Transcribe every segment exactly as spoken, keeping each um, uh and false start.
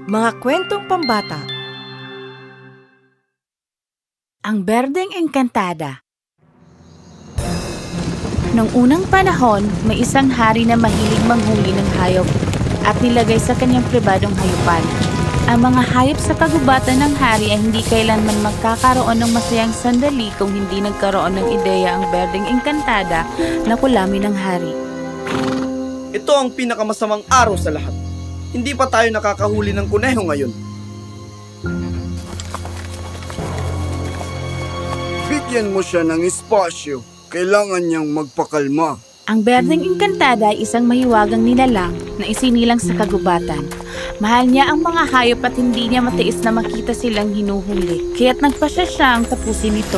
Mga kwentong pambata. Ang Berdeng Engkantada. Noong unang panahon, may isang hari na mahilig manghuli ng hayop at nilagay sa kanyang pribadong hayupan. Ang mga hayop sa kagubatan ng hari ay hindi kailanman magkakaroon ng masayang sandali kung hindi nagkaroon ng ideya ang Berdeng Engkantada na kulamin ng hari. Ito ang pinakamasamang araw sa lahat. Hindi pa tayo nakakahuli ng kuneho ngayon. Bigyan mo siya ng espasyo. Kailangan niyang magpakalma. Ang Berdeng Engkantada ay isang mahiwagang nilalang na isinilang sa kagubatan. Mahal niya ang mga hayop at hindi niya matiis na makita silang hinuhuli. Kaya't nagpasya siyang tapusin ito.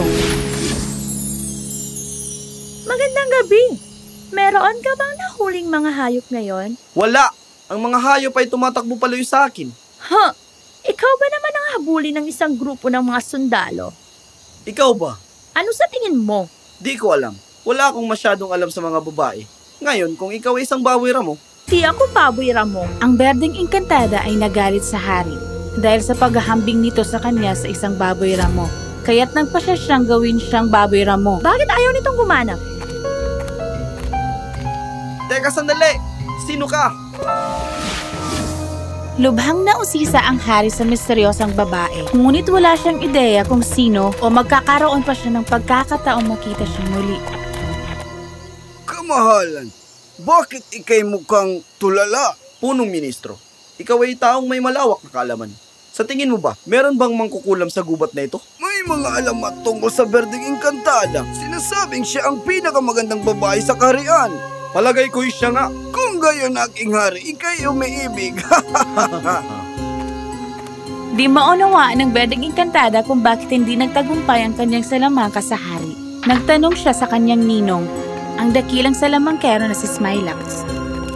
Magandang gabi! Meron ka bang nahuling mga hayop ngayon? Wala! Ang mga hayop ay tumatakbo palayo sa akin. Ha? Ikaw ba naman ang habulin ng isang grupo ng mga sundalo? Ikaw ba? Ano sa tingin mo? Di ko alam. Wala akong masyadong alam sa mga babae. Ngayon, kung ikaw ay isang baboy ramo. Di ako baboy ramo. Ang Berdeng Engkantada ay nagalit sa hari dahil sa paghahambing nito sa kanya sa isang baboy ramo. Kaya't nagpasya siyang gawin siyang baboy ramo. Bakit ayaw nitong gumanap? Teka sandali! Sino ka? Lubhang nausisa ang hari sa misteryosang babae. Ngunit wala siyang ideya kung sino o magkakaroon pa siya ng pagkakataong makita siya muli. Kamahalan, bakit ikay mukhang tulala? Punong ministro, ikaw ay taong may malawak na kaalaman. Sa tingin mo ba, meron bang mangkukulam sa gubat na ito? May mga alamat tungkol sa Berdeng Engkantada. Sinasabing siya ang pinakamagandang babae sa kaharian. Palagay ko'y siya nga. Kung gayon aking hari, ikay umiibig. Di maunawaan ng Berdeng Engkantada kung bakit hindi nagtagumpay ang kanyang salamangka sa hari. Nagtanong siya sa kanyang ninong, ang dakilang salamangkero na si Smilax.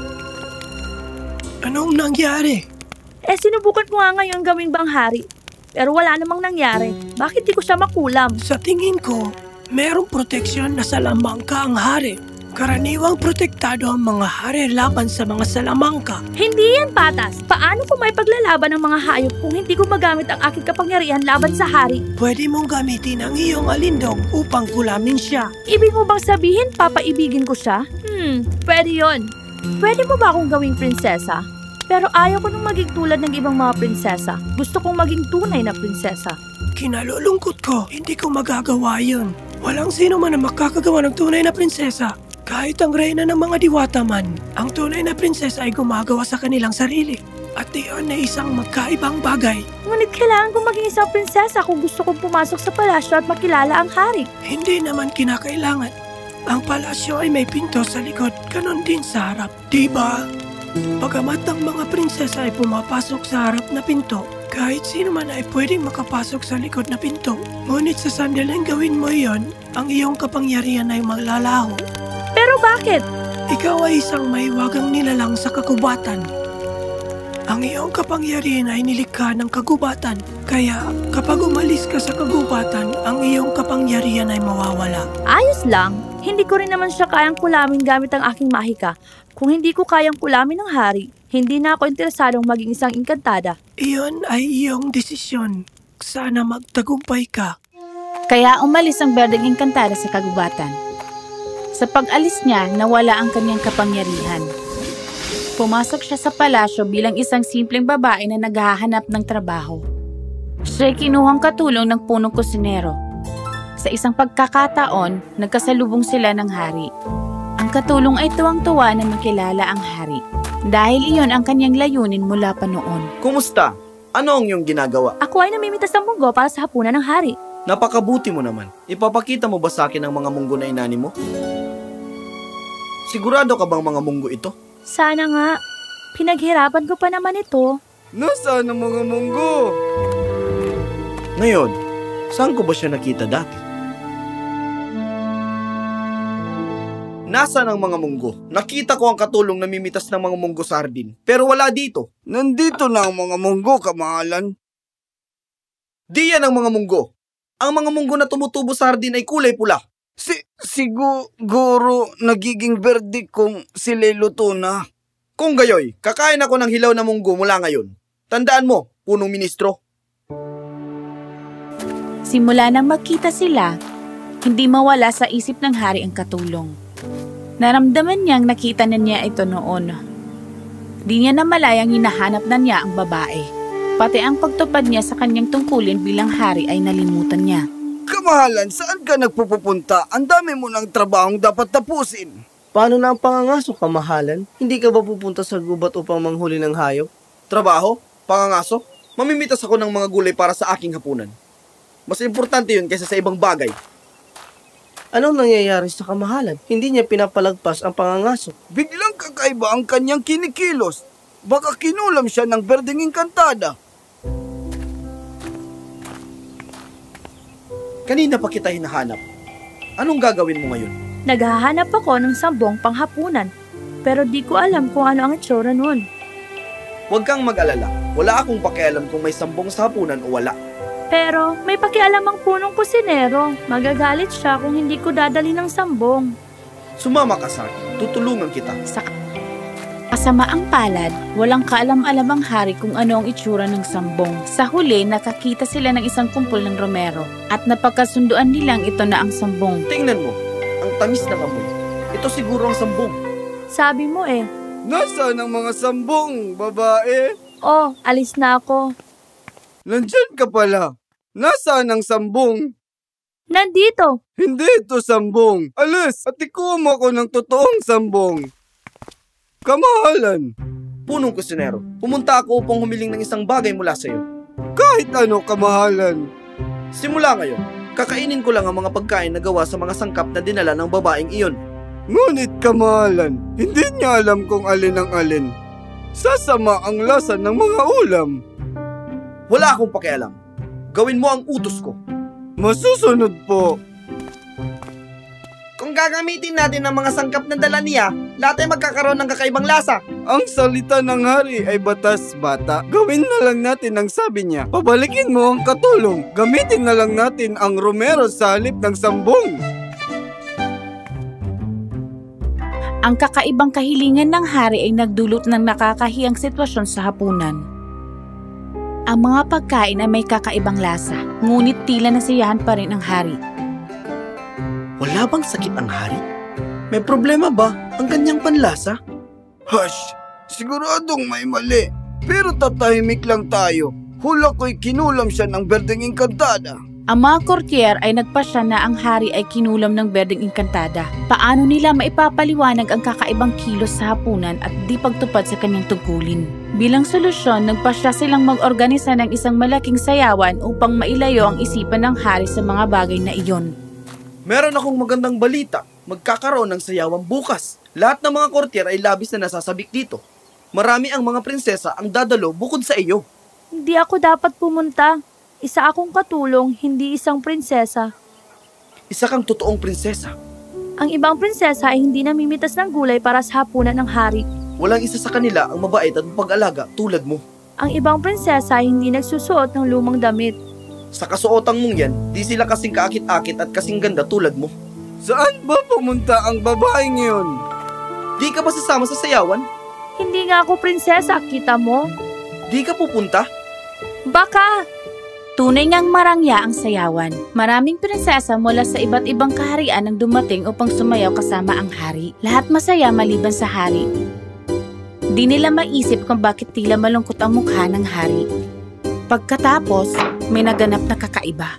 Anong nangyari? Eh, sinubukan ko nga ngayon gawing bang hari. Pero wala namang nangyari. Bakit di ko siya makulam? Sa tingin ko, merong proteksyon na salamangka ang hari. Karaniwang protektado ang mga hari laban sa mga salamangka. Hindi yan patas. Paano ko may paglalaban ng mga hayop kung hindi ko magamit ang aking kapangyarihan laban sa hari? Pwede mong gamitin ang iyong alindog upang kulamin siya. Ibig mo bang sabihin papaibigin ko siya? Hmm, pwede yon. Pwede mo ba akong gawing prinsesa? Pero ayaw ko nung maging tulad ng ibang mga prinsesa. Gusto kong maging tunay na prinsesa. Kinalulungkot ko, hindi ko magagawa yun. Walang sino man ang makakagawa ng tunay na prinsesa. Kahit ang reyna ng mga diwata man, ang tunay na prinsesa ay gumagawa sa kanilang sarili. At iyon ay isang magkaibang bagay. Ngunit kailangan kong maging isang prinsesa kung gusto kong pumasok sa palasyo at makilala ang hari. Hindi naman kinakailangan. Ang palasyo ay may pinto sa likod, ganon din sa harap. Diba? Bagamat ang mga prinsesa ay pumapasok sa harap na pinto, kahit sino man ay pwedeng makapasok sa likod na pinto. Ngunit sa sandaling gawin mo iyon, ang iyong kapangyarihan ay maglalaho. Pero bakit? Ikaw ay isang mahiwagang nilalang sa kagubatan. Ang iyong kapangyarihan ay nilikha ng kagubatan. Kaya kapag umalis ka sa kagubatan, ang iyong kapangyarihan ay mawawala. Ayos lang. Hindi ko rin naman siya kayang kulamin gamit ang aking mahika. Kung hindi ko kayang kulamin ng hari, hindi na ako interesadong maging isang engkantada. Iyon ay iyong desisyon. Sana magtagumpay ka. Kaya umalis ang Berdeng Engkantada sa kagubatan. Sa pag-alis niya, nawala ang kanyang kapangyarihan. Pumasok siya sa palasyo bilang isang simpleng babae na naghahanap ng trabaho. Siya'y kinuhang katulong ng punong kusinero. Sa isang pagkakataon, nagkasalubong sila ng hari. Ang katulong ay tuwang-tuwa na makilala ang hari. Dahil iyon ang kanyang layunin mula pa noon. Kumusta? Ano ang iyong ginagawa? Ako ay namimitas ng munggo para sa hapunan ng hari. Napakabuti mo naman. Ipapakita mo ba sa akin ang mga munggo na inani mo? Sigurado ka bang mga munggo ito? Sana nga. Pinaghirapan ko pa naman ito. Nasaan ang mga munggo? Ngayon, saan ko ba siya nakita dati? Nasaan ang mga munggo? Nakita ko ang katulong namimitas ng mga munggo sa hardin, pero wala dito. Nandito na ang mga munggo, kamahalan. Di yan ang mga munggo. Ang mga munggo na tumutubo sa hardin ay kulay pula. Si siguro nagiging berde kung sila'y luto na. Kung gayoy, kakain ako ng hilaw na munggo mula ngayon. Tandaan mo, punong ministro. Simula nang magkita sila, hindi mawala sa isip ng hari ang katulong. Naramdaman niyang nakita na niya ito noon. Di niya namalayang hinahanap na niya ang babae. Pati ang pagtupad niya sa kanyang tungkulin bilang hari ay nalimutan niya. Kamahalan, saan ka nagpupunta? Ang dami mo ng trabahong dapat tapusin. Paano na ang pangangaso, kamahalan? Hindi ka ba pupunta sa gubat upang manghuli ng hayop? Trabaho? Pangangaso? Mamimitas ako ng mga gulay para sa aking hapunan. Mas importante yun kaysa sa ibang bagay. Anong nangyayari sa kamahalan? Hindi niya pinapalagpas ang pangangaso. Biglang kakaiba ang kanyang kinikilos. Baka kinulam siya ng berdeng engkantada. Kanina pa kita hinahanap. Anong gagawin mo ngayon? Naghahanap ako ng sambong panghapunan, pero di ko alam kung ano ang itsura nun. Huwag kang mag-alala. Wala akong pakialam kung may sambong sa hapunan o wala. Pero may pakialam ang punong kusinero. Magagalit siya kung hindi ko dadali ng sambong. Sumama ka sa akin. Tutulungan kita. Sa kasamaang palad, walang kaalam-alam ang hari kung ano ang itsura ng sambong. Sa huli, nakakita sila ng isang kumpol ng Romero at napagkasunduan nilang ito na ang sambong. Tingnan mo. Ang tamis ng amoy. Ito siguro ang sambong. Sabi mo eh. Nasaan ang mga sambong, babae? Oh, alis na ako. Nandyan ka pala. Nasaan ang sambong? Nandito. Hindi ito sambong. Alis at ikuha mo ako ng totoong sambong. Kamahalan. Punong kusinero, pumunta ako upang humiling ng isang bagay mula sa iyo. Kahit ano, kamahalan. Simula ngayon, kakainin ko lang ang mga pagkain na gawa sa mga sangkap na dinala ng babaeng iyon. Ngunit kamahalan, hindi niya alam kung alin ang alin. Sasama ang lasa ng mga ulam. Wala akong pakialam. Gawin mo ang utos ko. Masusunod po. Kung gagamitin natin ang mga sangkap na dala niya, lahat ay magkakaroon ng kakaibang lasa. Ang salita ng hari ay batas, bata. Gawin na lang natin ang sabi niya. Pabalikin mo ang katulong. Gamitin na lang natin ang Romero sa halip ng sambong. Ang kakaibang kahilingan ng hari ay nagdulot ng nakakahiyang sitwasyon sa hapunan. Ang mga pagkain ay may kakaibang lasa, ngunit tila nasiyahan pa rin ang hari. Wala bang sakit ang hari? May problema ba ang kanyang panlasa? Hush! Siguradong may mali. Pero tatahimik lang tayo. Hula ko'y kinulam siya ng berdeng engkantada. Ang mga courtier ay nagpasya na ang hari ay kinulam ng berdeng engkantada. Paano nila maipapaliwanag ang kakaibang kilos sa hapunan at di pagtupad sa kanyang tungkulin? Bilang solusyon, nagpasya silang mag-organisa ng isang malaking sayawan upang mailayo ang isipan ng hari sa mga bagay na iyon. Meron akong magandang balita. Magkakaroon ng sayawan bukas. Lahat ng mga courtier ay labis na nasasabik dito. Marami ang mga prinsesa ang dadalo bukod sa iyo. Hindi ako dapat pumunta. Isa akong katulong, hindi isang prinsesa. Isa kang totoong prinsesa. Ang ibang prinsesa ay hindi namimitas ng gulay para sa hapunan ng hari. Walang isa sa kanila ang mabait at mapag-alaga tulad mo. Ang ibang prinsesa ay hindi nagsusuot ng lumang damit. Sa kasuotang mong yan, di sila kasing kaakit-akit at kasing ganda tulad mo. Saan ba pumunta ang babaeng yun? Di ka ba sasama sa sayawan? Hindi nga ako prinsesa, kita mo? Di ka pupunta? Baka! Tunay ngang marangya ang sayawan. Maraming prinsesa mula sa iba't ibang kaharian ang dumating upang sumayaw kasama ang hari. Lahat masaya maliban sa hari. Di nila maisip kung bakit tila malungkot ang mukha ng hari. Pagkatapos, may naganap na kakaiba.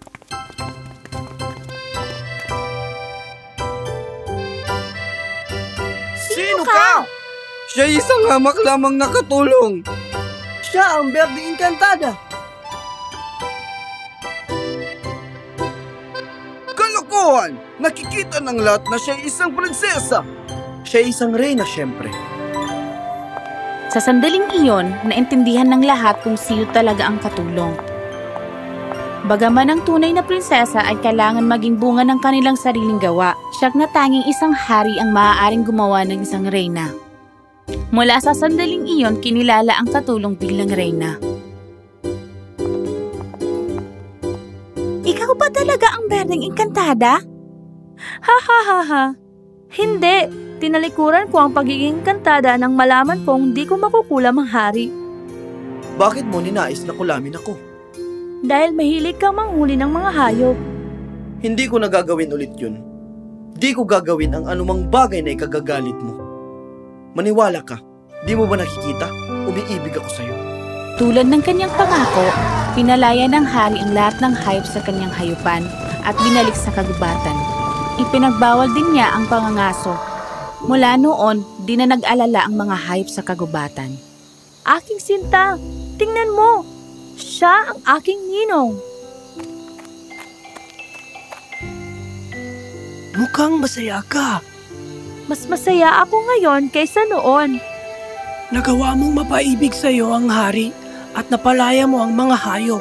Sino ka? Siya isang hamak lamang nakatulong. Siya ang berdeng engkantada. Kalokohan! Nakikita ng lahat na siya isang prinsesa. Siya ay isang reyna syempre. Sa sandaling iyon, naintindihan ng lahat kung sino talaga ang katulong. Bagaman ang tunay na prinsesa ay kailangan maging bunga ng kanilang sariling gawa, siyak na tanging isang hari ang maaaring gumawa ng isang reyna. Mula sa sandaling iyon, kinilala ang katulong bilang reyna. Ikaw ba talaga ang berdeng engkantada? Ha ha ha ha! Hindi! Tinalikuran ko ang pagiging kantada nang malaman kong di ko makukulam ang hari. Bakit mo ninais na kulamin ako? Dahil mahilig kang manghuli ng mga hayop. Hindi ko nagagawin ulit yun. Di ko gagawin ang anumang bagay na ikagagalit mo. Maniwala ka, di mo ba nakikita? Umiibig ako sa'yo. Tulad ng kanyang pangako, pinalaya ng hari ang lahat ng hayop sa kanyang hayupan at binalik sa kagubatan. Ipinagbawal din niya ang pangangaso. Mula noon, di na nag-alala ang mga hayop sa kagubatan. Aking sinta, tingnan mo! Siya ang aking ninong. Mukhang masaya ka. Mas masaya ako ngayon kaysa noon. Nagawa mong mapaibig sa iyo ang hari at napalaya mo ang mga hayop.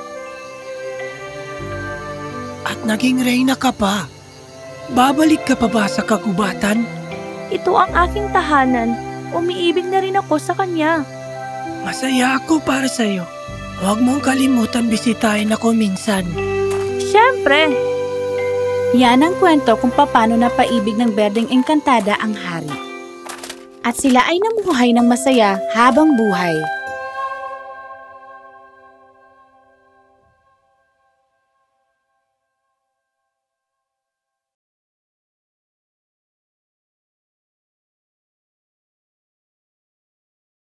At naging reyna ka pa. Babalik ka pa ba sa kagubatan? Ito ang aking tahanan. Umiibig na rin ako sa kanya. Masaya ako para sa iyo. Huwag mong kalimutan bisitahin ako minsan. Siyempre! Yan ang kwento kung paano napaibig ng Berdeng Engkantada ang hari. At sila ay namuhay ng masaya habang buhay.